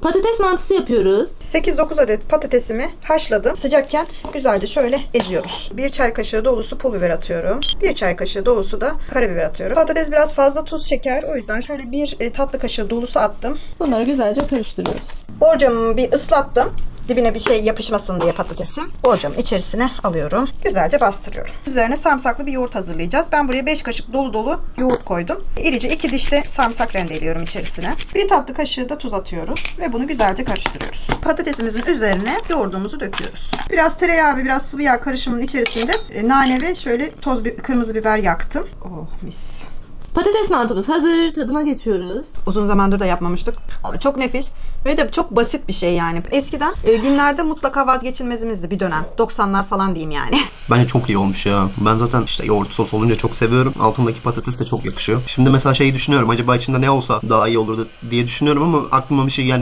Patates mantısı yapıyoruz. 8-9 adet patatesimi haşladım. Sıcakken güzelce şöyle eziyoruz. 1 çay kaşığı dolusu pul biber atıyorum. 1 çay kaşığı dolusu da karabiber atıyorum. Patates biraz fazla tuz çeker. O yüzden şöyle 1 tatlı kaşığı dolusu attım. Bunları güzelce karıştırıyoruz. Borcamımı bir ıslattım. Dibine bir şey yapışmasın diye patatesin. Borcamın içerisine alıyorum. Güzelce bastırıyorum. Üzerine sarımsaklı bir yoğurt hazırlayacağız. Ben buraya 5 kaşık dolu dolu yoğurt koydum. İrice 2 diş de sarımsak rendeliyorum içerisine. 1 tatlı kaşığı da tuz atıyoruz. Ve bunu güzelce karıştırıyoruz. Patatesimizin üzerine yoğurdumuzu döküyoruz. Biraz tereyağı ve biraz sıvı yağ karışımının içerisinde nane ve şöyle kırmızı biber yaktım. Oh mis. Patates mantımız hazır. Tadıma geçiyoruz. Uzun zamandır da yapmamıştık. Çok nefis ve de çok basit bir şey yani. Eskiden günlerde mutlaka vazgeçilmezimizdi bir dönem. 90'lar falan diyeyim yani. Bence çok iyi olmuş ya. Ben zaten işte yoğurt sos olunca çok seviyorum. Altındaki patates de çok yakışıyor. Şimdi mesela şeyi düşünüyorum. Acaba içinde ne olsa daha iyi olurdu diye düşünüyorum ama aklıma bir şey gelmiyor.